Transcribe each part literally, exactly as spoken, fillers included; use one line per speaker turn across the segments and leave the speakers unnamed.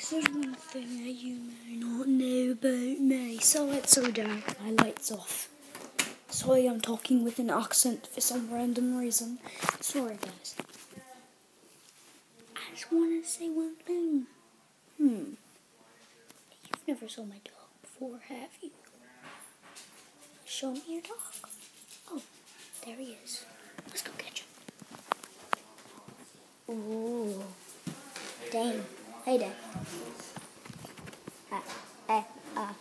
guys, there's one thing that you may not know about me. So it's so dark, my light's off. Sorry, I'm talking with an accent for some random reason. Sorry, guys. I just want to say one thing. Hmm. You've never saw my dog before, have you? Show me your dog. Oh, there he is. Let's go catch him. Ooh. Dang. Hey, Dad. Ah, ah, ah.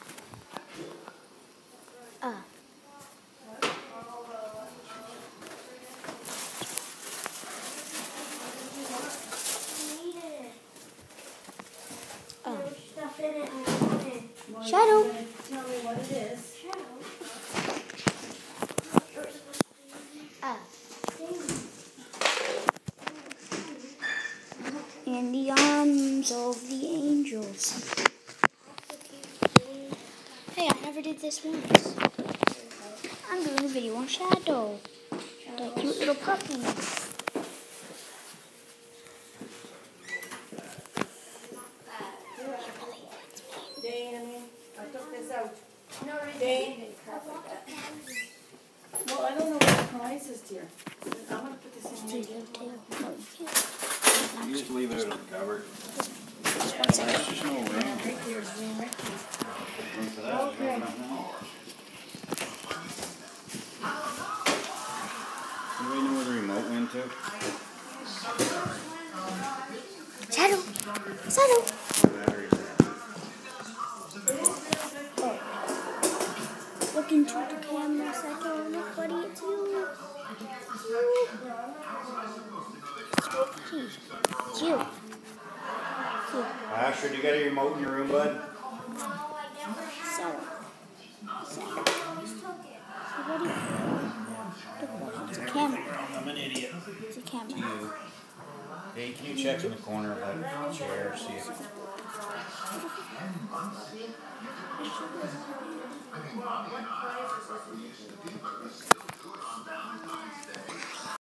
Ah. Oh. Shadow.
Tell me what it is.
Ah. In the arms of the angels. Hey, I never did this once. I'm doing a video on Shadow. That cute little puppy.
Dane, I mean, I took this out. Dane. Well, I don't know what the price is, dear. I'm going to put this in your tail.
No, you can't.
You just leave it in the cupboard.
Just one second.
There's just no room.
Right there's room right there.
Room for that.
Okay.
There's nothing. Anybody know where the remote went to?
Shadow. Shadow.
Batteries there.
Look into the camera, Shadow. Look, buddy, it's you. It's you. It's you. It's you.
Asher, do you got a remote in your room, bud?
Shadow. Shadow. Hey, buddy. Look, buddy, it's a camera.
I'm an idiot.
It's a camera.
You. Hey, can you check in the corner of that chair, see if...